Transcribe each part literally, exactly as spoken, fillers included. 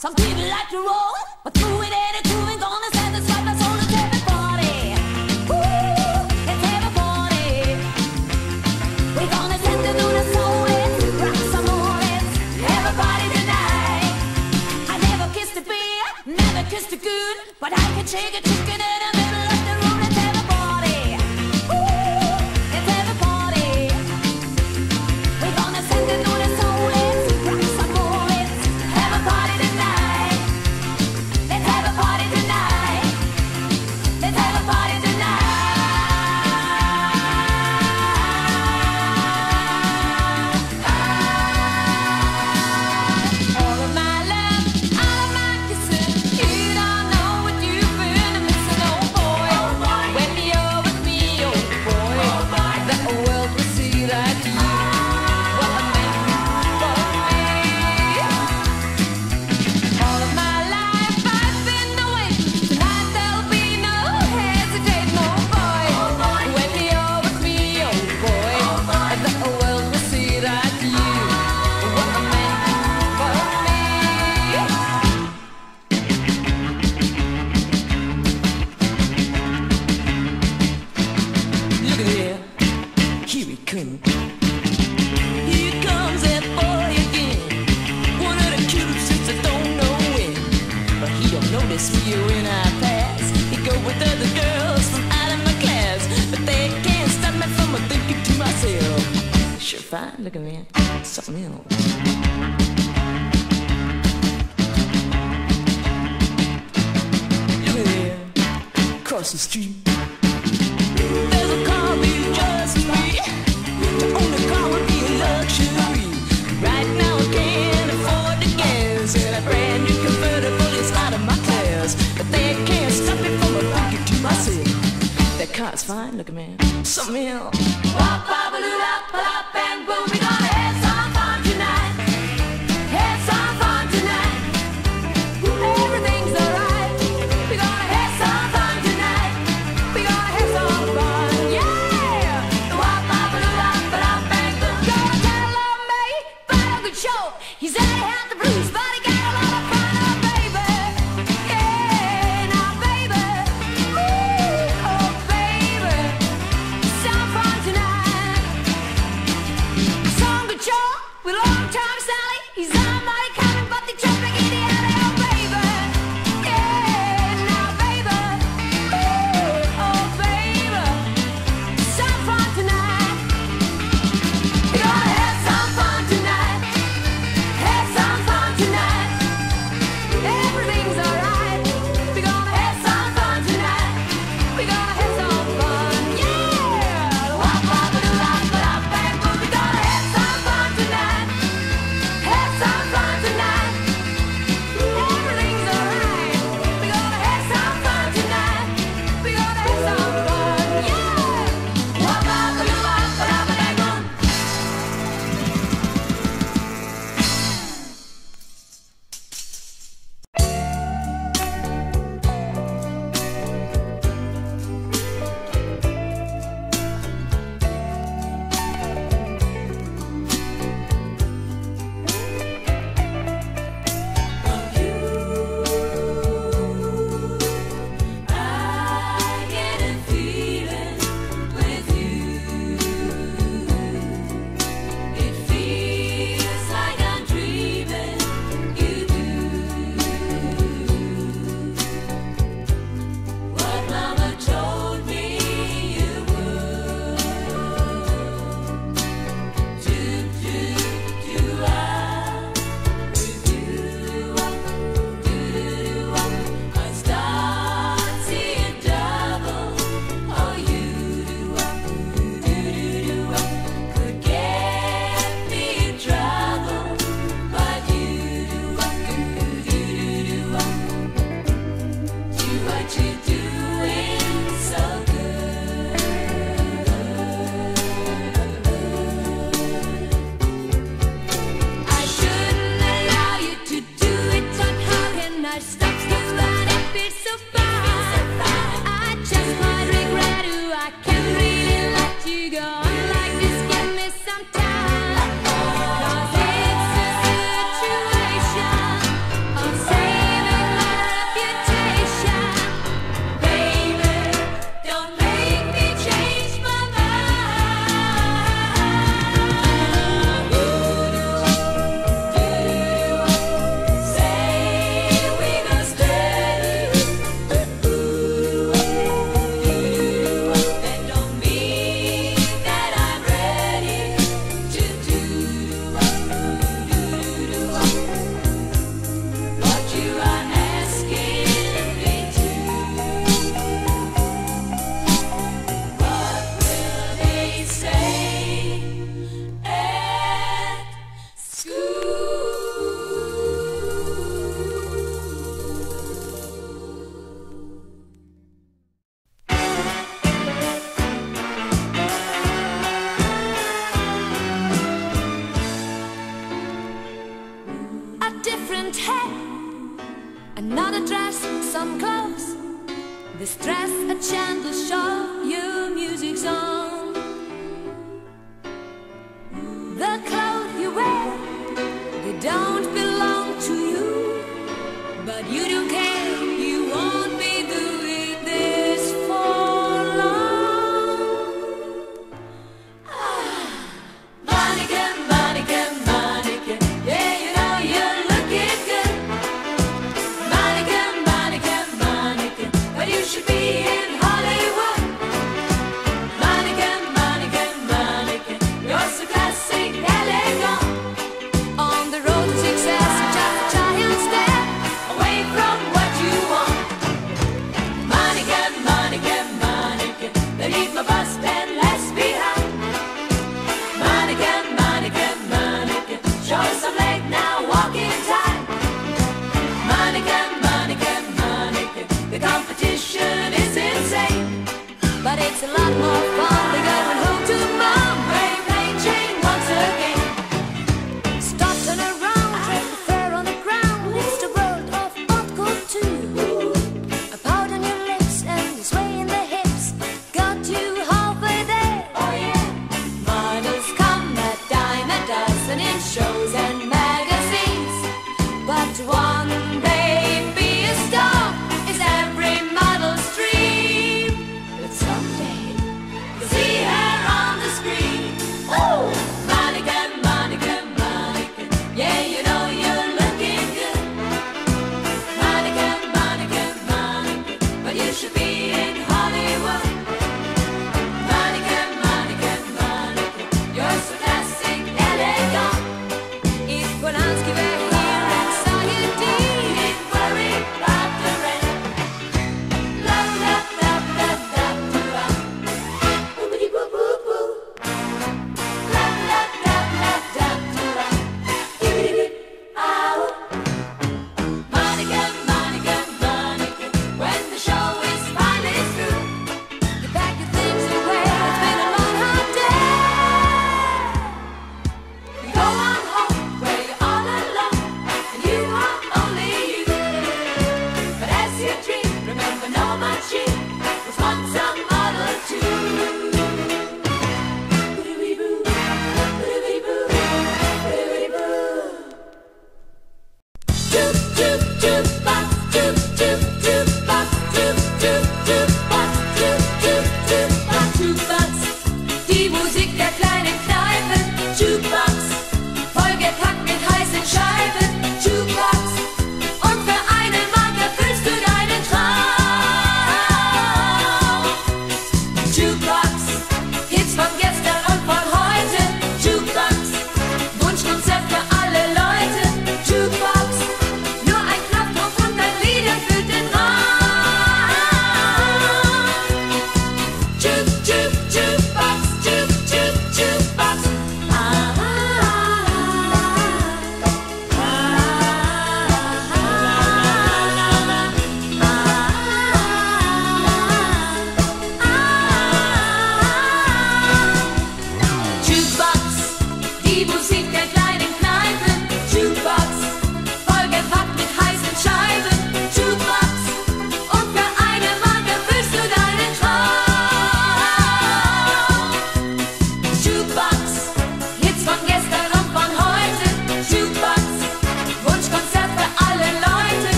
Some people like to roll, but through it ain't a grooving gonna satisfy my soul. Let's have a party. Ooh, let's have a party. We're gonna set the do the soul, let's rock some more, let's have a party tonight. I never kissed a beer, never kissed a good, but I can shake a chicken in the middle of the room. Let's have a party. Ooh, let's have a party. We're gonna set the do the soul, let's rock some more, let's have a party tonight. Let's have a party tonight. Let's have a party tonight. All of my love, all of my kissing, you don't know what you've been missing, oh boy. When you're with me, oh boy, the whole world will see that you were meant for me. All of my life I've been waiting. Tonight there'll be no hesitating, oh boy. When you're with me, oh boy, the whole world will see that you were meant for me. Look at here, here he comes. Here comes that boy again. One of the cutest since I don't know when. But he don't notice me when I pass. He go with other girls from out of my class, but they can't stop me from thinking to myself, sure fine, look at me, something else. Look at there, across the street. There's a car being just me. To own a car would be a luxury. Right now I can't afford the gas, and a brand new convertible is out of my class. But they can't stop me from thinking to myself, that car's fine, look at me, something else. Wop, bop, a loop, up, and boom, we gonna have some fun tonight. Have some fun tonight. Everything's alright. We gonna have some fun tonight. We gonna have some fun, yeah. Wop, bop, a loop, up, and boom. Gonna tell on me, but a good show. He's out of had the blues, but he got a lot of fun, oh baby. Yeah, now baby. Ooh, oh baby. Some fun tonight. Some good show with long time Sally. He's on my coming, but the traffic in the alley, oh baby. Yeah, now baby. Ooh, oh baby. Some fun tonight. We're gonna have some fun tonight. Have some fun tonight. Everything's alright. We're gonna have some fun tonight. We're gonna have some fun, yeah. Wop, wop, a doop, up, and boom. We're gonna have some fun tonight. Have some fun tonight. and hair, another dress, some clothes. This dress a gentle show, your music's on. The clothes you wear, they don't belong to you, but you don't care, you won't be doing this for long. Ah. Monica, Monica, Monica, yeah, you know you're looking good. Monica, Monica, Monica, but you should be in Hollywood. Monica, Monica, Monica, you're so classic, elegant. On the road to success, just a giant step away from what you want. Monica, Monica, Monica, leave my bus and let's be high. Monica, Monica, Monica, show some leg now, walking time. Monica, Monica, Monica, the competition is insane, but it's a lot more fun than going home to mom. Play, play, chain once again. Stop, turn around, drag the fair on the ground. It's the world of haute couture. A pout on your lips and a sway in the hips got you halfway there. Oh yeah. Models come a dime a dozen in shows and magazines, but one day be a star is every model's dream. But someday you'll see her on the screen. Oh, Monica, Monica, Monica, yeah, you know you're looking good. Monica, Monica, Monica, but you should be in Hollywood. Monica, Monica, Monica, you're so classic, elegant. If Polanski were here and saw you, he'd worry about the rent. Love, love, love, love, love, love, boopity boo boo boo. Love, love, love, love, love, love, bibbidi bip, ow. Monica, Monica, Monica, when the show is finally through, you pack your things away. It's been a long, hard day. You go on home where you're all alone, and you are only you. But as you dream, remember Norma Jean was once a model too. Boodoo-wee-boo, boodoo-wee-boo, boodoo-wee-boo. Doop, doop, doop, bop, doop, doop, doop, bop, doop, doop, doop, bop, doop, doop, doop, bop, Jukebox. Die Musik der kleinen Kneipen. Jukebox, vollgepackt mit heißen Scheiben. Jukebox, und für einen Mark erfüllst du deinen Traum.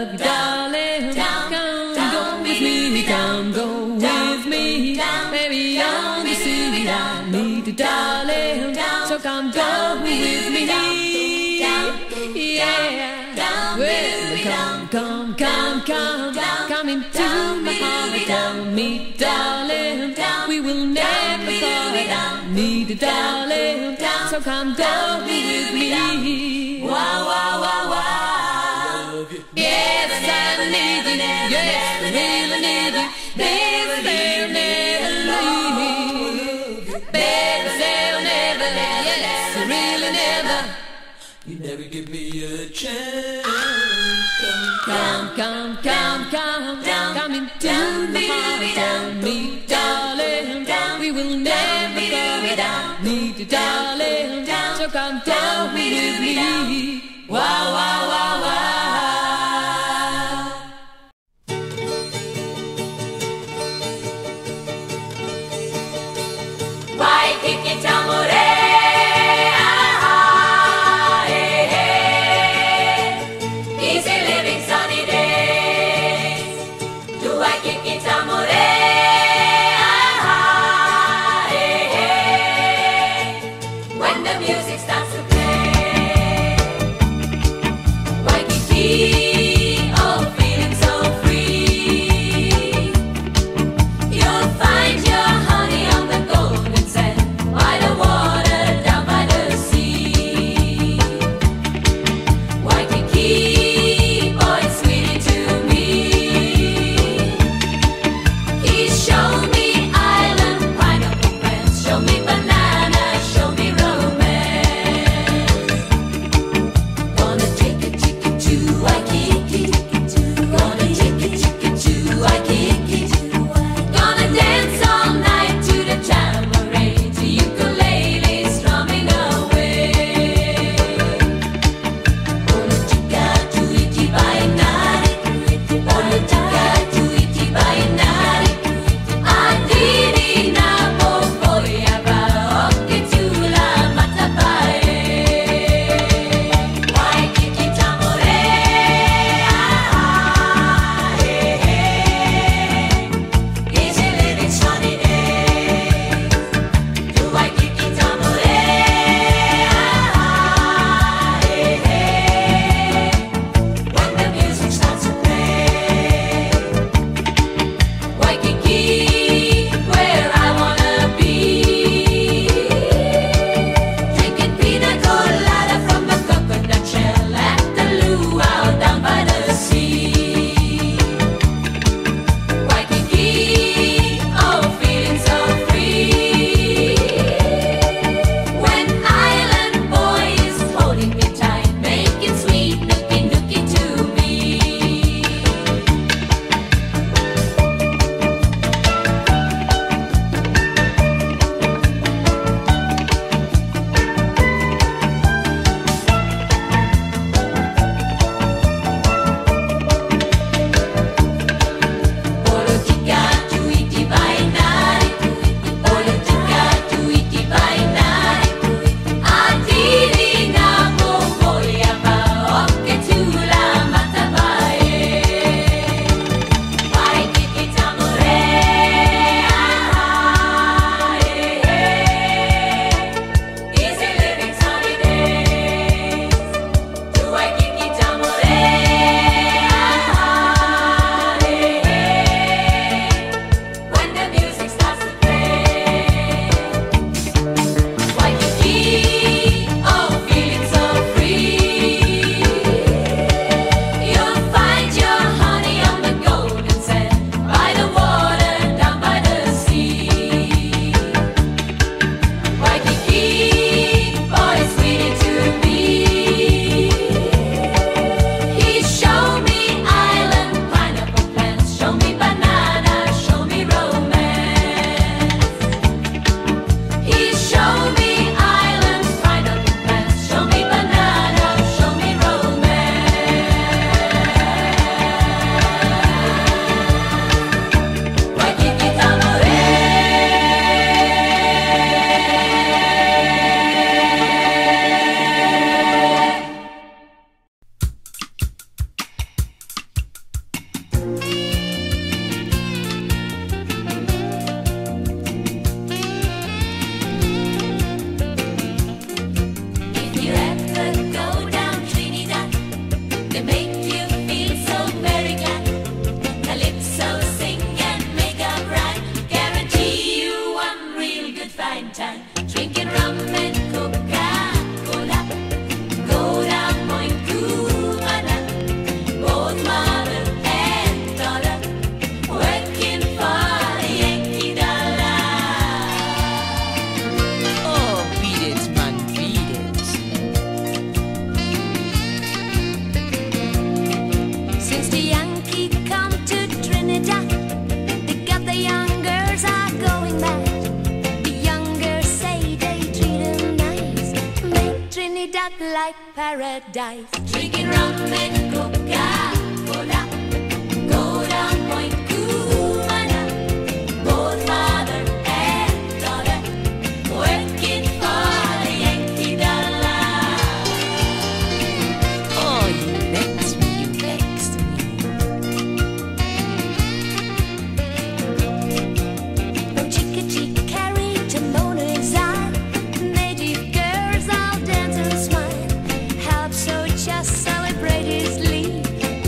love you, darling. Come go with me, come go with me. Baby, on the city, I need you, darling. So come go with me. Yeah, well, come, come, come, come, come into my heart, tell me, darling, we will never part. I need you, darling, so come go with me. Wow, wow, wow, wow. Yes, I need you. Yes, I really need you. Baby, they'll never leave. Baby, they'll never. Yes, I really never. You never give me a chance. Come, come, come, come, come into my heart, tell me, darling, we will never go without. Need you, darling, so come down with me. Wow, wow, wow, wow. Why kick it, amore? You'll find your honey on the golden sand by the water. time, drinking rum and Coca-Cola. Go down Point Cumana, both mother and daughter, working for the Yankee dollar. Oh, beat it, man, beat it. Since the Yankee come to Trinidad, they got the young girls are going mad. The young girls say they treat them nice, make Trinidad like paradise. Drinking rum and Coca-Cola, go down Point Cumana, both mother and daughter, working for the Yankee dollar. Oh, you vex me, you vex me. From Chickadee Carry to Mona's Eye, native girls all dance and smile. Help so just celebrate his leave.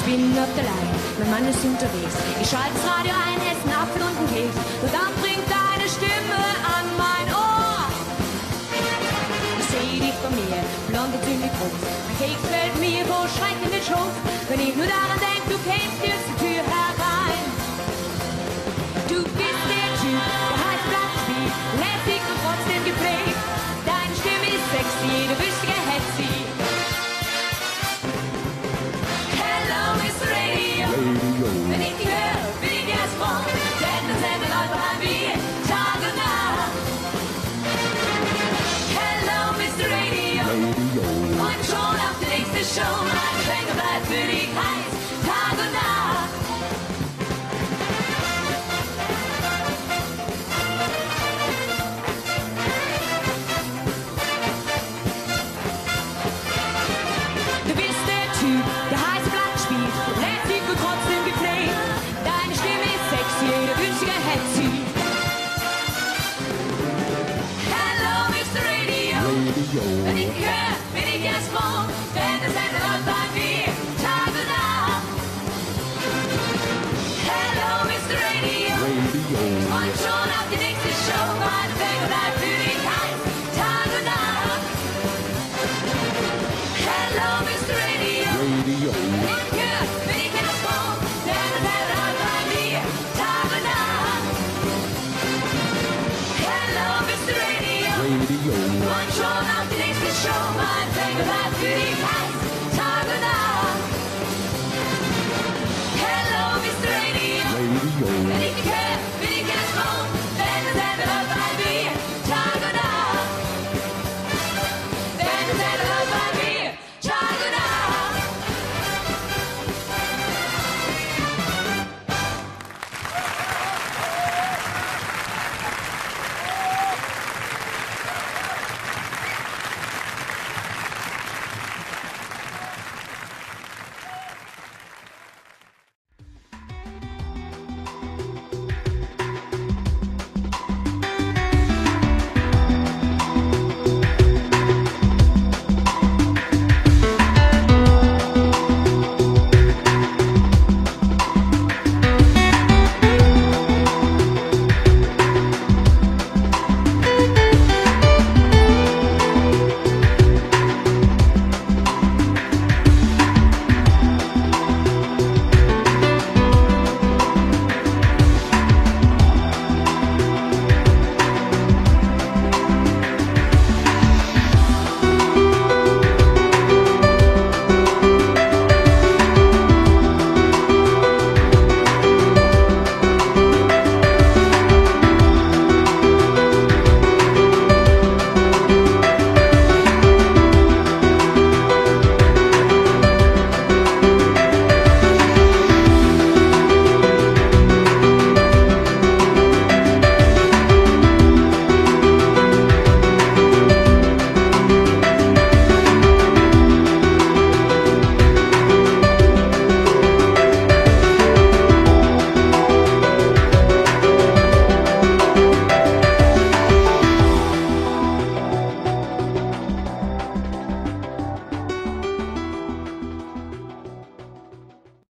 bin auf der Leine, mein Mann ist unterwegs. Ich schalte das Radio ein, esse einen Apfel und einen Keks. Und dann bringt deine Stimme an mein Ohr. Ich sehe dich vor mir, blond und ziemlich groß. Mein Keks fällt mir vor Schreck in den Schoß. Wenn ich nur daran denk, du kämst jetzt die Tür herein. Du bist der Typ, der heißt Blattspiel, lässig und trotzdem gepflegt. Deine Stimme ist sexy, jede Wüste hält sie. Hello, Mister Radio. Radio. Wenn ich dich höre, bin ich erst froh, denn das Ende läuft bei mir Tag und Nacht. Hello, Mister Radio. Radio. Und schon auf die nächste Show, meine Finger bleibt für dich heiß, Tag und Nacht. Du bist der Typ, der heiße Blatt spielt, lässig und trotzdem gepflegt. Deine Stimme ist sexy, jeder wünstige hält sie. Hello, Mister Radio. Radio. Wenn ich dich höre, bin ich erst froh, denn das Ende läuft bei mir Tag und Nacht. Hello, Mister Radio. Radio. Und schon auf die nächste Show, meine Finger bleibt für dich heiß, Tag und Nacht. Hello, Mister Radio. Radio. Wenn ich höre, bin ich erst froh, denn das Ende läuft bei mir Tag und Nacht. Hello, Mister Radio. Radio. Und schon auf die nächste Show, mein Finger bleibt für dich heiß.